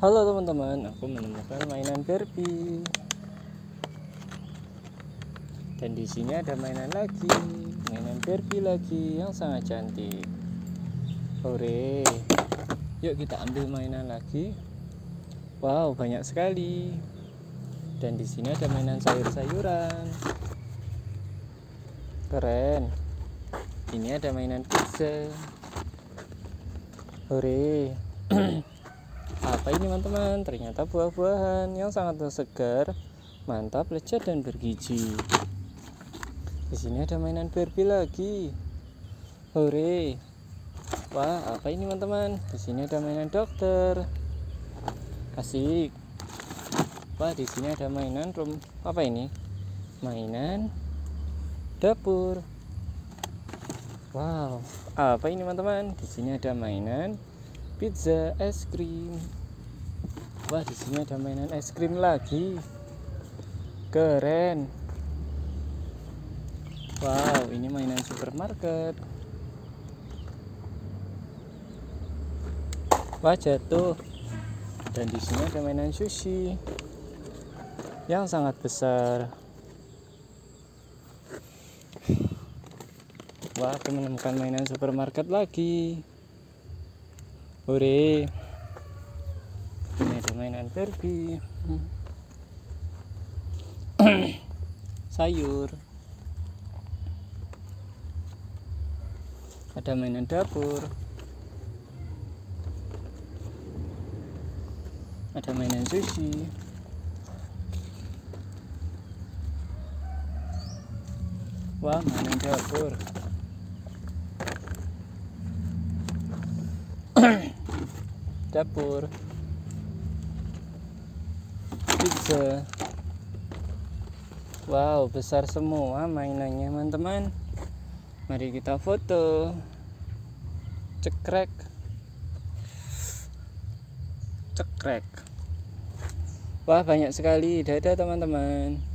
Halo teman-teman, aku menemukan mainan Barbie. Dan di sini ada mainan lagi, mainan Barbie lagi yang sangat cantik. Hore. Yuk kita ambil mainan lagi. Wow, banyak sekali. Dan di sini ada mainan sayur-sayuran. Keren. Ini ada mainan pizza. Hore. Apa ini teman-teman? Ternyata buah-buahan yang sangat segar, mantap, lezat dan bergizi. Di sini ada mainan Barbie lagi. Hore. Wah, apa ini teman-teman? Di sini ada mainan dokter. Asik. Wah, di sini ada mainan apa ini? Mainan dapur. Wow, apa ini teman-teman? Di sini ada mainan pizza, es krim. Wah, di sini ada mainan es krim lagi. Keren. Wow, ini mainan supermarket. Wah, jatuh. Dan di sini ada mainan sushi yang sangat besar. Wah, aku menemukan mainan supermarket lagi. Hore. Ini ada mainan Barbie. Sayur. Ada mainan dapur. Ada mainan sushi. Wah, mainan dapur. Dapur. Pizza. Wow, besar semua mainannya teman-teman. Mari kita foto. Cekrek. Cekrek. Wah, banyak sekali. Dadah teman-teman.